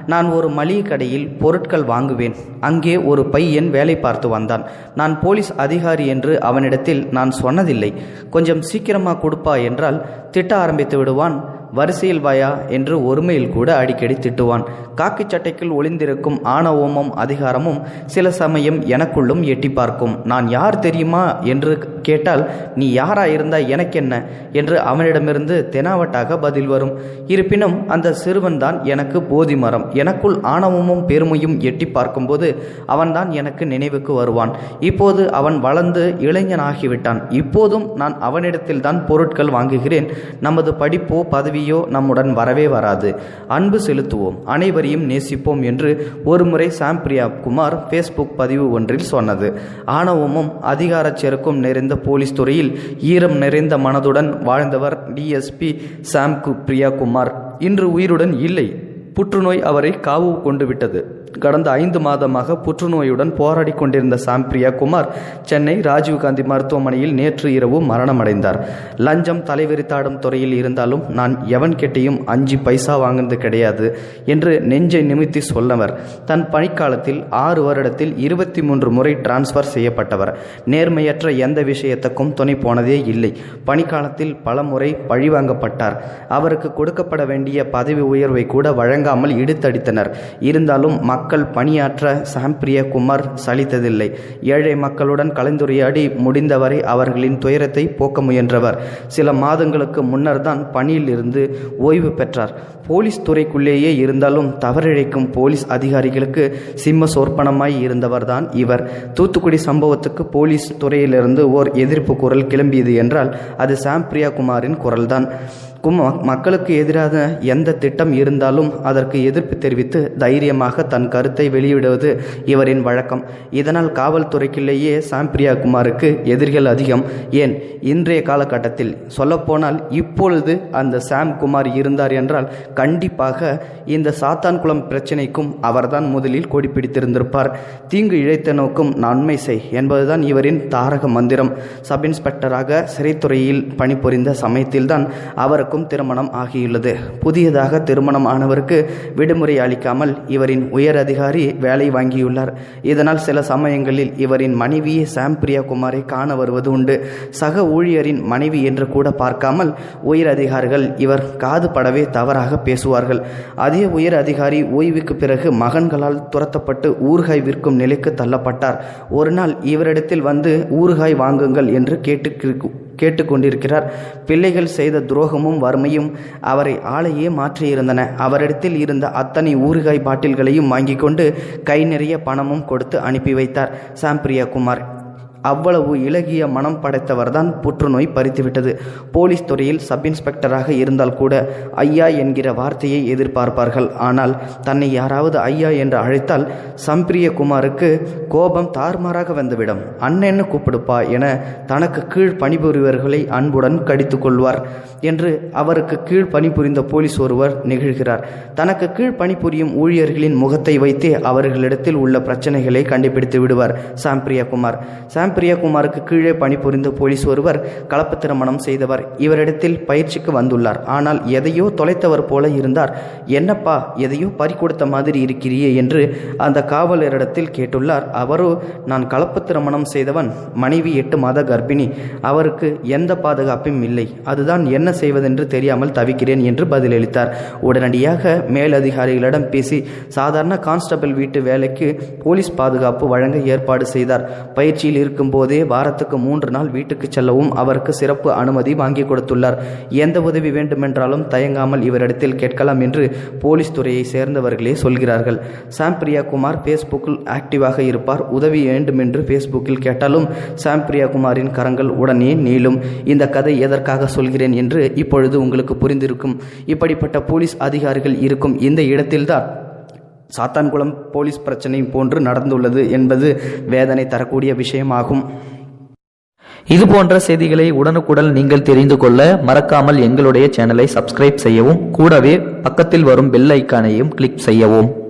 நான் ஒரு மளிகை கடையில் பொருட்கள் வாங்குவேன். அங்கே ஒரு பையன் வேலை பார்த்து வந்தான். நான் போலீஸ் அதிகாரி என்று அவனிடத்தில் நான் சொன்னதில்லை. கொஞ்சம் சீக்கிரமாக கொடுப்பா என்றால் திட்ட ஆரம்பித்து விடுவான். வரிசையில் வாயா என்று ஒருமையில் கூட அடிக்கடி திட்டுவான். காக்கி சட்டைக்குள் ஒளிந்திருக்கும் ஆணவமும் அதிகாரமும் சில சமயம் எனக்குள்ளும் எட்டி பார்க்கும். நான் யார் தெரியுமா என்று கேட்டால் நீ யாரா இருந்தா எனக்கென்ன என்று அவனிடமிருந்து தெனாவட்டாக பதில் வரும். இருப்பினும் அந்த சிறுவன்தான் எனக்கு போதி மரம். எனக்குள் ஆணவமும் பெருமையும் எட்டி பார்க்கும்போது அவன்தான் எனக்கு நினைவுக்கு வருவான். இப்போது அவன் வளர்ந்து இளைஞனாகிவிட்டான். இப்போதும் நான் அவனிடத்தில்தான் பொருட்கள் வாங்குகிறேன். நமது படிப்போ பதவி நம்முடன் வரவே வராது. அன்பு செலுத்துவோம், அனைவரையும் நேசிப்போம் என்று ஒருமுறை சாம் பிரியா குமார் ஃபேஸ்புக் பதிவு ஒன்றில் சொன்னது. ஆணவமும் அதிகார செருக்கும் நிறைந்த போலீஸ் துறையில் ஈரம் நிறைந்த மனதுடன் வாழ்ந்தவர் டிஎஸ்பி சாம் பிரியா குமார் இன்று உயிருடன் இல்லை. புற்றுநோய் அவரை காவு கொண்டு விட்டது. கடந்த 5 மாதமாக புற்றுநோயுடன் போராடி கொண்டிருந்த சாம் பிரியா குமார் சென்னை ராஜீவ்காந்தி மருத்துவமனையில் நேற்று இரவு மரணமடைந்தார். லஞ்சம் தலைவிரித்தாடும் துறையில் இருந்தாலும் நான் எவன் கிட்டையும் 5 பைசா வாங்கினது கிடையாது என்று நெஞ்சை நிமித்தி சொன்னவர். தன் பணிக்காலத்தில் 6 வருடத்தில் 23 முறை டிரான்ஸ்ஃபர் செய்யப்பட்டவர். நேர்மையற்ற எந்த விஷயத்துக்கும் துணை போனதே இல்லை. பணிக்காலத்தில் பல முறை பழிவாங்கப்பட்டார். அவருக்கு கொடுக்கப்பட வேண்டிய பதவி உயர்வை கூட வழங்காமல் இழுத்தடித்தனர். இருந்தாலும் மக்கள் பணியாற்ற சாம் பிரியா குமார் சலித்ததில்லை. ஏழை மக்களுடன் கலந்துரையாடி முடிந்தவரை அவர்களின் துயரத்தை போக்க முயன்றவர். சில மாதங்களுக்கு முன்னர் தான் பணியில் இருந்து ஓய்வு பெற்றார். போலீஸ் துறைக்குள்ளேயே இருந்தாலும் தவறிழைக்கும் போலீஸ் அதிகாரிகளுக்கு சிம்ம சொற்பனமாய் இருந்தவர்தான் இவர். தூத்துக்குடி சம்பவத்துக்கு போலீஸ் துறையிலிருந்து ஓர் எதிர்ப்பு குரல் கிளம்பியது என்றால் அது சாம் பிரியா குமாரின் குரல்தான். மக்களுக்கு எதிராக எந்த திட்டம் இருந்தாலும் அதற்கு எதிர்ப்பு தெரிவித்து தைரியமாக தன் கருத்தை வெளியிடுவது இவரின் வழக்கம். இதனால் காவல்துறைக்குள்ளேயே சாம் பிரியா குமாருக்கு எதிரிகள் அதிகம். ஏன், இன்றைய காலகட்டத்தில் சொல்லப்போனால் இப்பொழுது அந்த சாம் குமார் இருந்தார் என்றால் கண்டிப்பாக இந்த சாத்தான்குளம் பிரச்சினைக்கும் அவர்தான் முதலில் கொடி பிடித்திருந்திருப்பார். தீங்கு இழைத்த நோக்கும் நன்மை செய் என்பதுதான் இவரின் தாரக மந்திரம். சப் இன்ஸ்பெக்டராக சிறைத்துறையில் பணிபுரிந்த சமயத்தில்தான் அவருக்கு திருமணம் ஆகியுள்ளது. புதியதாக திருமணம் ஆனவருக்கு விடுமுறை அளிக்காமல் இவரின் உயர் அதிகாரி வேலை வாங்கியுள்ளார். இதனால் சில சமயங்களில் இவரின் மனைவியே சாம் பிரியா குமாரை காண வருவது உண்டு. சக ஊழியரின் மனைவி என்று கூட பார்க்காமல் உயர் அதிகாரிகள் இவர் காது படவே தவறாக பேசுவார்கள். அதே உயர் அதிகாரி ஓய்வுக்கு பிறகு மகன்களால் துரத்தப்பட்டு ஊறுகாய் விற்கும் நிலைக்கு தள்ளப்பட்டார். ஒரு நாள் இவரிடத்தில் வந்து ஊறுகாய் வாங்குங்கள் என்று கேட்டுக்கொண்டிருக்கிறார். பிள்ளைகள் செய்த துரோகமும் வறுமையும் அவரை ஆளையே மாற்றியிருந்தன. அவரிடத்தில் இருந்த அத்தனை ஊறுகாய் பாட்டில்களையும் வாங்கி கொண்டு கை நிறைய பணமும் கொடுத்து அனுப்பி வைத்தார் சாம் பிரியா குமார். அவ்வளவு இலகிய மனம் படைத்தவர்தான் புற்றுநோய் பறித்துவிட்டது. போலீஸ் துறையில் சப் இன்ஸ்பெக்டராக இருந்தால் கூட ஐயா என்கிற வார்த்தையை எதிர்பார்ப்பார்கள். ஆனால் தன்னை யாராவது ஐயா என்று அழைத்தால் சாம் பிரியா குமாருக்கு கோபம் தாறுமாறாக வந்துவிடும். அண்ணன்னு கூப்பிடுப்பா என தனக்கு கீழ் பணிபுரிவர்களை அன்புடன் கடித்து கொள்வார் என்று அவருக்கு கீழ் பணிபுரிந்த போலீஸ் ஒருவர் நிகழ்கிறார். தனக்கு கீழ் பணிபுரியும் ஊழியர்களின் முகத்தை வைத்தே அவர்களிடத்தில் உள்ள பிரச்சனைகளை கண்டுபிடித்து விடுவார் சாம் பிரியா குமார். சாம் பிரியா குமாருக்கு கீழே பணிபுரிந்த போலீஸ் ஒருவர் கலப்பு திருமணம் செய்தவர். இவரிடத்தில் பயிற்சிக்கு வந்துள்ளார். ஆனால் எதையோ தொலைத்தவர் போல இருந்தார். என்னப்பா, எதையோ பறி கொடுத்த மாதிரி இருக்கிறியே என்று அந்த காவலரிடத்தில் கேட்டுள்ளார். அவரோ, நான் கலப்பு திருமணம் செய்தவன், மனைவி 8 மாத கர்ப்பிணி, அவருக்கு எந்த பாதுகாப்பும் இல்லை, அதுதான் என்ன செய்வதென்று தெரியாமல் தவிக்கிறேன் என்று பதிலளித்தார். உடனடியாக மேலதிகாரிகளிடம் பேசி சாதாரண கான்ஸ்டபிள் வீட்டு வேலைக்கு போலீஸ் பாதுகாப்பு வழங்க ஏற்பாடு செய்தார். பயிற்சியில் இருக்கும் போதே வாரத்துக்கு 3 நாள் வீட்டுக்கு செல்லவும் அவருக்கு சிறப்பு அனுமதி வாங்கி கொடுத்துள்ளார். எந்த உதவி வேண்டுமென்றாலும் தயங்காமல் இவரிடத்தில் கேட்கலாம் என்று போலீஸ் துறையை சேர்ந்தவர்களே சொல்கிறார்கள். சாம் பிரியா குமார் ஃபேஸ்புக்கில் ஆக்டிவாக இருப்பார். உதவி வேண்டுமென்று ஃபேஸ்புக்கில் கேட்டாலும் சாம் பிரியா குமாரின் கரங்கள் உடனே நீளும். இந்த கதை எதற்காக சொல்கிறேன் என்று இப்பொழுது உங்களுக்கு புரிந்திருக்கும். இப்படிப்பட்ட போலீஸ் அதிகாரிகள் இருக்கும் இந்த இடத்தில்தான் சாத்தான்குளம் போலீஸ் பிரச்சனை போன்று நடந்துள்ளது என்பது வேதனை தரக்கூடிய விஷயமாகும். இது போன்ற செய்திகளை உடனுக்குடன் நீங்கள் தெரிந்து கொள்ள மறக்காமல் எங்களுடைய சேனலை சப்ஸ்கிரைப் செய்யவும், கூடவே பக்கத்தில் வரும் பெல் ஐக்கானையும் கிளிக் செய்யவும்.